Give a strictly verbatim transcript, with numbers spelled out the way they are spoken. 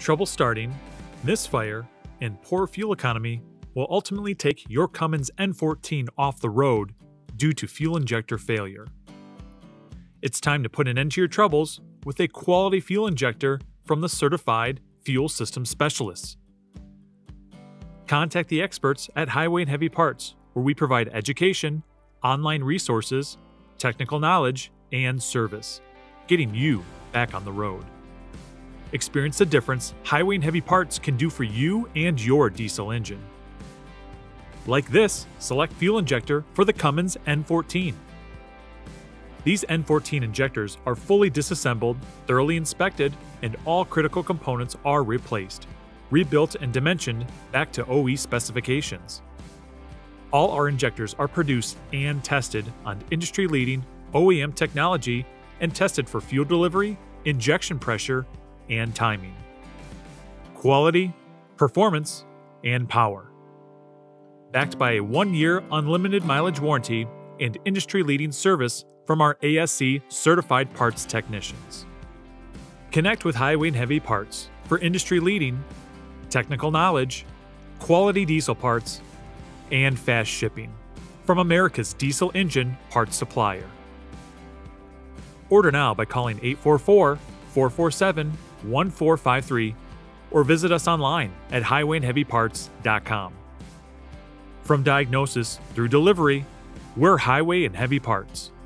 Trouble starting, misfire, and poor fuel economy will ultimately take your Cummins N fourteen off the road due to fuel injector failure. It's time to put an end to your troubles with a quality fuel injector from the certified fuel system specialists. Contact the experts at Highway and Heavy Parts, where we provide education, online resources, technical knowledge, and service, getting you back on the road. Experience the difference Highway and Heavy Parts can do for you and your diesel engine. Like this select fuel injector for the Cummins N fourteen. These N fourteen injectors are fully disassembled, thoroughly inspected, and all critical components are replaced, rebuilt and dimensioned back to O E specifications. All our injectors are produced and tested on industry-leading O E M technology and tested for fuel delivery, injection pressure, and timing. Quality, performance, and power. Backed by a one-year unlimited mileage warranty and industry-leading service from our A S C certified parts technicians. Connect with Highway and Heavy Parts for industry-leading technical knowledge, quality diesel parts, and fast shipping from America's diesel engine parts supplier. Order now by calling eight four four, four four seven, one four five three or visit us online at highway and heavy parts dot com. From diagnosis through delivery, we're Highway and Heavy Parts.